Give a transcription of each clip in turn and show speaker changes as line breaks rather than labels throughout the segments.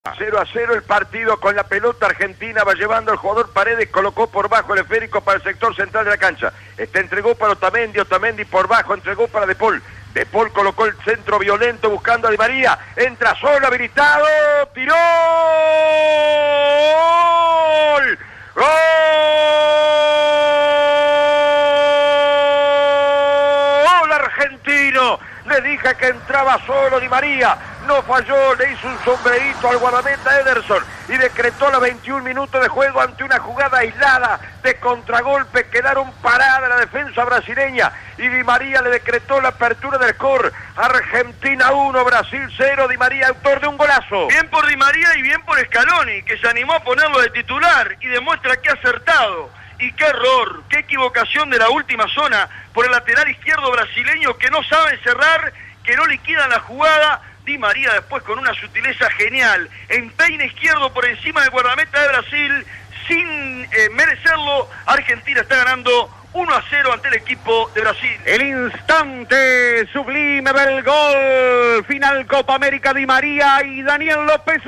0-0 el partido con la pelota. Argentina va llevando al jugador Paredes, colocó por bajo el esférico para el sector central de la cancha. Entregó para Otamendi por bajo, entregó para De Paul. De Paul colocó el centro violento buscando a Di María. Entra solo, habilitado. ¡Tiró! ¡Gol! ¡Gol argentino! Le dije que entraba solo Di María. No falló, le hizo un sombrerito al guardameta Ederson y decretó los 21 minutos de juego ante una jugada aislada de contragolpe. Quedaron parada la defensa brasileña y Di María le decretó la apertura del score. Argentina 1, Brasil 0. Di María, autor de un golazo.
Bien por Di María y bien por Scaloni, que se animó a ponerlo de titular y demuestra que ha acertado. Y qué error, qué equivocación de la última zona por el lateral izquierdo brasileño, que no sabe cerrar, que no liquidan la jugada. Di María después con una sutileza genial, empeine izquierdo por encima del guardameta de Brasil, sin merecerlo. Argentina está ganando 1-0 ante el equipo de Brasil.
El instante sublime del gol, final Copa América. Di María y Daniel López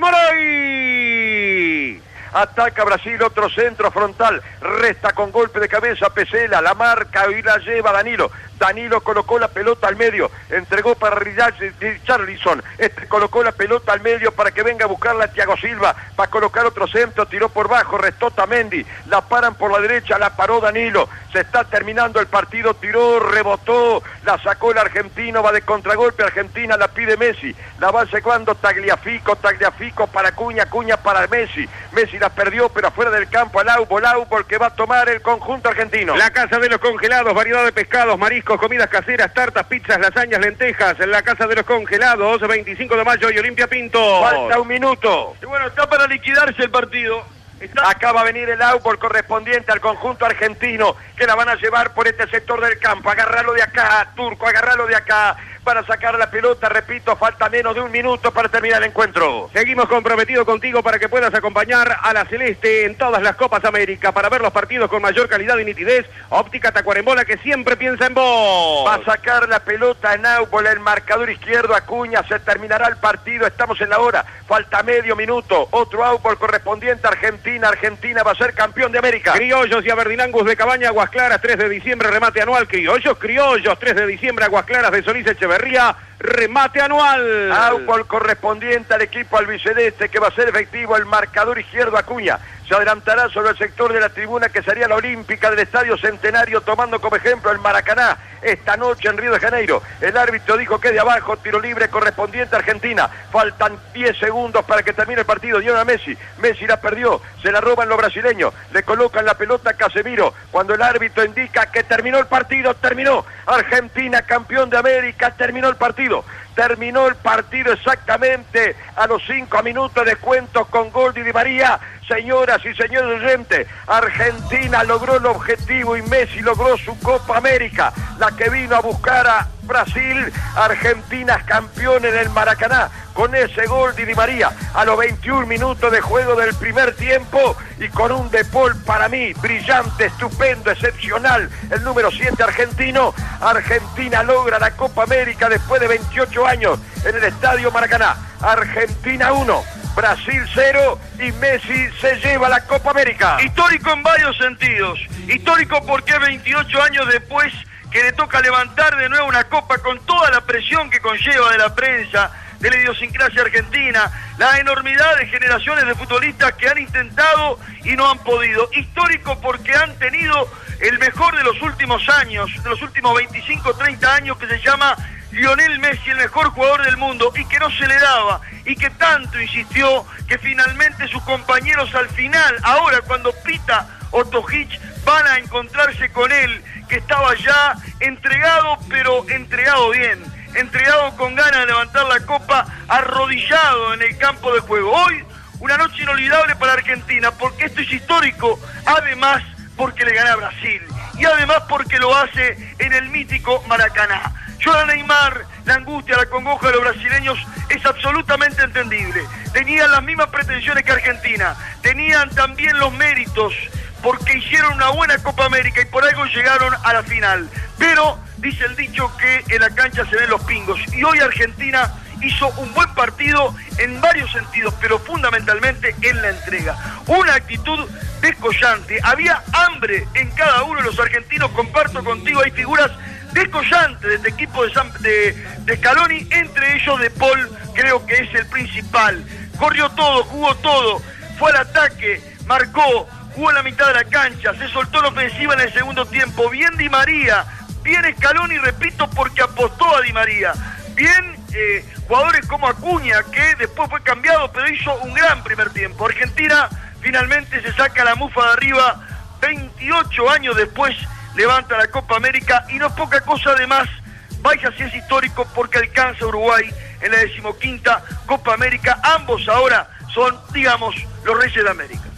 Moroy.
Ataca Brasil, otro centro frontal, resta con golpe de cabeza Pesela, la marca y la lleva Danilo. Danilo colocó la pelota al medio, entregó para Richarlison, colocó la pelota al medio para que venga a buscarla Thiago Silva, para colocar otro centro, tiró por bajo, restó Otamendi, la paran por la derecha, la paró Danilo, se está terminando el partido, tiró, rebotó, la sacó el argentino, va de contragolpe, Argentina la pide Messi, la va secando Tagliafico para Cuña para Messi la perdió, pero afuera del campo, Lau el que va a tomar el conjunto argentino.
La casa de los congelados, variedad de pescados, mariscos, comidas caseras, tartas, pizzas, lasañas, lentejas. En la casa de los congelados, 25 de mayo y Olimpia Pinto.
Falta un minuto.
Y bueno, está para liquidarse el partido.
Acá va a venir el árbol correspondiente al conjunto argentino, que la van a llevar por este sector del campo. Agarralo de acá, Turco, agarralo de acá. Para sacar la pelota, repito, falta menos de un minuto para terminar el encuentro.
Seguimos comprometidos contigo para que puedas acompañar a la Celeste en todas las Copas América. Para ver los partidos con mayor calidad y nitidez, Óptica Tacuarembó, que siempre piensa en vos.
Va a sacar la pelota en Áubol, el marcador izquierdo, Acuña, se terminará el partido, estamos en la hora, falta medio minuto, otro Áubol correspondiente a Argentina. Argentina va a ser campeón de América.
Criollos y Aberdinangus de Cabaña, Aguas Claras, 3 de diciembre, remate anual. Criollos, 3 de diciembre, Aguas Claras de Solís Echeverría, remate anual.
Áubol correspondiente al equipo albiceleste, que va a ser efectivo el marcador izquierdo, Acuña. Se adelantará sobre el sector de la tribuna que sería la olímpica del Estadio Centenario, tomando como ejemplo el Maracaná esta noche en Río de Janeiro. El árbitro dijo que de abajo, tiro libre correspondiente a Argentina. Faltan 10 segundos para que termine el partido. Dieron a Messi, Messi la perdió, se la roban los brasileños, le colocan la pelota a Casemiro. Cuando el árbitro indica que terminó el partido, terminó. Argentina campeón de América, terminó el partido. Terminó el partido exactamente a los 5 minutos de descuento con gol de Di María. Señoras y señores oyentes, Argentina logró el objetivo y Messi logró su Copa América, la que vino a buscar a Brasil. Argentina es campeón en el Maracaná con ese gol de Di María a los 21 minutos de juego del primer tiempo y con un De Paul para mí brillante, estupendo, excepcional, el número 7 argentino. Argentina logra la Copa América después de 28 años en el Estadio Maracaná. Argentina 1, Brasil 0 y Messi se lleva la Copa América.
Histórico en varios sentidos. Histórico porque 28 años después que le toca levantar de nuevo una copa con toda la presión que conlleva de la prensa, de la idiosincrasia argentina, la enormidad de generaciones de futbolistas que han intentado y no han podido. Histórico porque han tenido el mejor de los últimos años, de los últimos 25, 30 años, que se llama Lionel Messi, el mejor jugador del mundo, y que no se le daba, y que tanto insistió que finalmente sus compañeros al final, ahora cuando pita Otto Hitch, van a encontrarse con él, que estaba ya entregado, pero entregado bien, entregado con ganas de levantar la copa, arrodillado en el campo de juego. Hoy, una noche inolvidable para Argentina, porque esto es histórico, además porque le gana a Brasil, y además porque lo hace en el mítico Maracaná. Llora Neymar, la angustia, la congoja de los brasileños es absolutamente entendible. Tenían las mismas pretensiones que Argentina, tenían también los méritos, porque hicieron una buena Copa América y por algo llegaron a la final. Pero dice el dicho que en la cancha se ven los pingos, y hoy Argentina hizo un buen partido en varios sentidos, pero fundamentalmente en la entrega. Una actitud descollante, había hambre en cada uno de los argentinos, comparto contigo, hay figuras descollantes de este equipo de Scaloni, entre ellos De Paul, creo que es el principal. Corrió todo, jugó todo, fue al ataque, marcó, jugó en la mitad de la cancha, se soltó la ofensiva en el segundo tiempo. Bien Di María, bien Scaloni, repito, porque apostó a Di María. Bien jugadores como Acuña, que después fue cambiado, pero hizo un gran primer tiempo. Argentina finalmente se saca la mufa de arriba, 28 años después levanta la Copa América, y no es poca cosa además, vaya si es histórico, porque alcanza a Uruguay en la 15ª Copa América. Ambos ahora son, digamos, los Reyes de América.